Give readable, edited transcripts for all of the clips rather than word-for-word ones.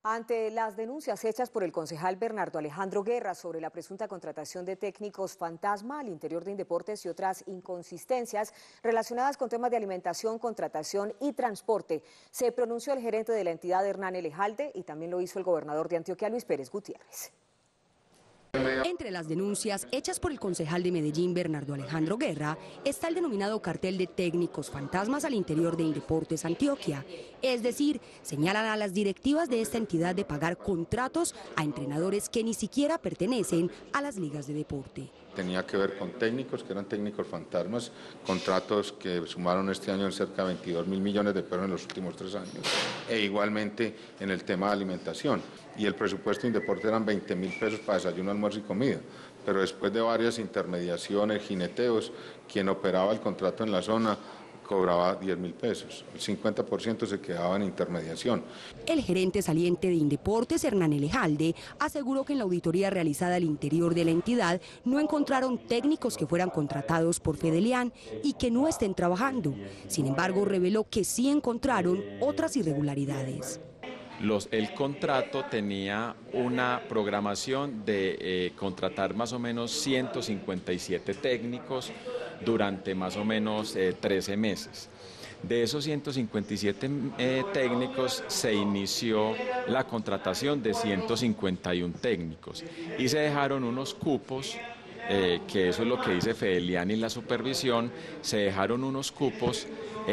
Ante las denuncias hechas por el concejal Bernardo Alejandro Guerra sobre la presunta contratación de técnicos fantasma al interior de Indeportes y otras inconsistencias relacionadas con temas de alimentación, contratación y transporte, se pronunció el gerente de la entidad, Hernán Elejalde, y también lo hizo el gobernador de Antioquia, Luis Pérez Gutiérrez. Entre las denuncias hechas por el concejal de Medellín, Bernardo Alejandro Guerra, está el denominado cartel de técnicos fantasmas al interior de Indeportes Antioquia. Es decir, señalan a las directivas de esta entidad de pagar contratos a entrenadores que ni siquiera pertenecen a las ligas de deporte. Tenía que ver con técnicos, que eran técnicos fantasmas, contratos que sumaron este año en cerca de 22.000 millones de pesos en los últimos 3 años. E igualmente en el tema de alimentación. Y el presupuesto de Indeportes eran 20.000 pesos para desayuno, almuerzo y comida. Pero después de varias intermediaciones, jineteos, quien operaba el contrato en la zona cobraba 10.000 pesos, el 50% se quedaba en intermediación. El gerente saliente de Indeportes, Hernán Elejalde, aseguró que en la auditoría realizada al interior de la entidad no encontraron técnicos que fueran contratados por Fedelian y que no estén trabajando. Sin embargo, reveló que sí encontraron otras irregularidades. El contrato tenía una programación de contratar más o menos 157 técnicos durante más o menos 13 meses. De esos 157 técnicos se inició la contratación de 151 técnicos y se dejaron unos cupos, que eso es lo que dice Fedelian y la supervisión, se dejaron unos cupos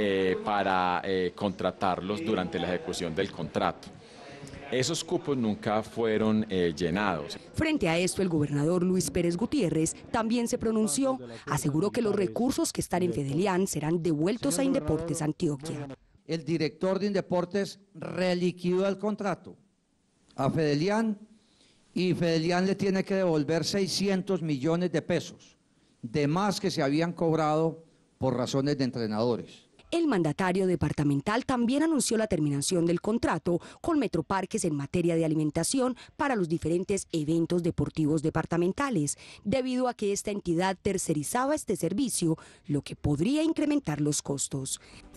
para contratarlos durante la ejecución del contrato. Esos cupos nunca fueron llenados. Frente a esto, el gobernador Luis Pérez Gutiérrez también se pronunció. Aseguró que los recursos que están en Fedelian serán devueltos a Indeportes Antioquia. El director de Indeportes reliquidó el contrato a Fedelian y Fedelian le tiene que devolver 600 millones de pesos de más que se habían cobrado por razones de entrenadores. El mandatario departamental también anunció la terminación del contrato con Metroparques en materia de alimentación para los diferentes eventos deportivos departamentales, debido a que esta entidad tercerizaba este servicio, lo que podría incrementar los costos.